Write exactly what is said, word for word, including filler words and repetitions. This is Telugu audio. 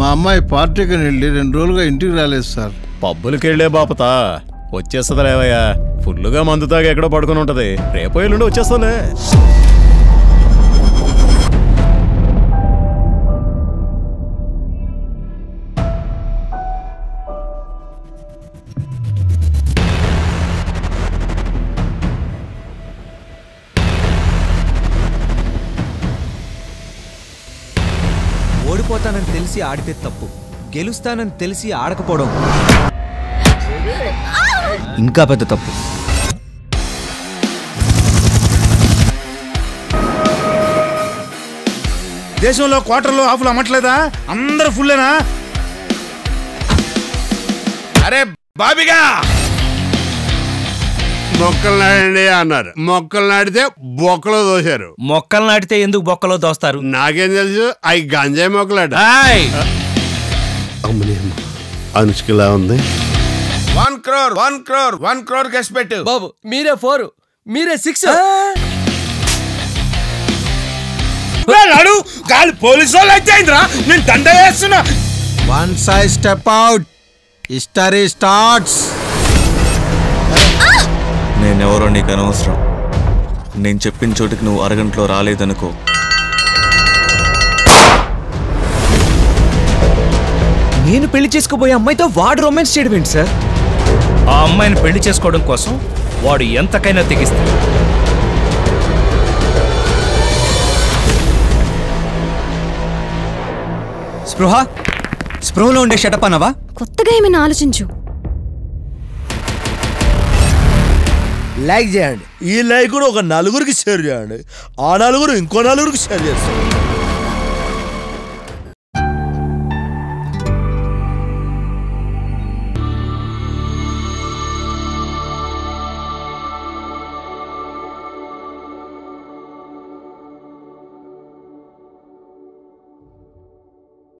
మా అమ్మాయి పార్టీకి వెళ్ళి రెండు రోజులుగా ఇంటికి రాలేదు సార్. పబ్బులకి వెళ్ళే బాపతా వచ్చేస్తుంది లేవయ్యా. ఫుల్లుగా మందు తాగి ఎక్కడో పడుకుని ఉంటది. రేపు ఎల్లుండి వచ్చేస్తాలే. ఓడిపోతానని తెలిసి ఆడితే తప్పు, గెలుస్తానని తెలిసి ఆడకపోవడం ఇంకా పెద్ద తప్పు. దేశంలో క్వార్టర్లు హాఫ్లు అమ్మట్లేదా? అందరూ ఫుల్లేనా? అరే బాబిగా మొక్కలు నాడండి అన్నారు. మొక్కలు నాటితే బొక్కలో దోశారు. మొక్కలు నాటితే ఎందుకు బొక్కలో దోస్తారు? నాకేం తెలుసు, అవి గంజాయి మొక్కలాట. అనుష్కలా ఉంది. One crore one crore one crore case పెట్టు బాబు. మీరే ఫోర్, మీరే సిక్స్. పోలీసు వాళ్ళు అయితే నేను దండ వేస్తున్నా. One side step out, history starts. నేనెవరో నీకు అనవసరం. నేను చెప్పిన చోటికి నువ్వు అరగంటలో రాలేదనుకో, నేను పెళ్లి చేసుకోబోయే అమ్మాయితో వాడు రొమాన్స్ చేయడం ఏంటి సార్? ఆ అమ్మాయిని పెళ్లి చేసుకోవడం కోసం వాడు ఎంతకైనా తెగిస్తాడు. స్పృహ, స్పృహలో ఉండే షటప్ అనవా? కొత్తగా ఏమైనా ఆలోచించు. లైక్ చేయండి. ఈ లైక్ కూడా ఒక నలుగురికి షేర్ చేయండి. ఆ నలుగురు ఇంకో నలుగురికి షేర్ చేస్తారు.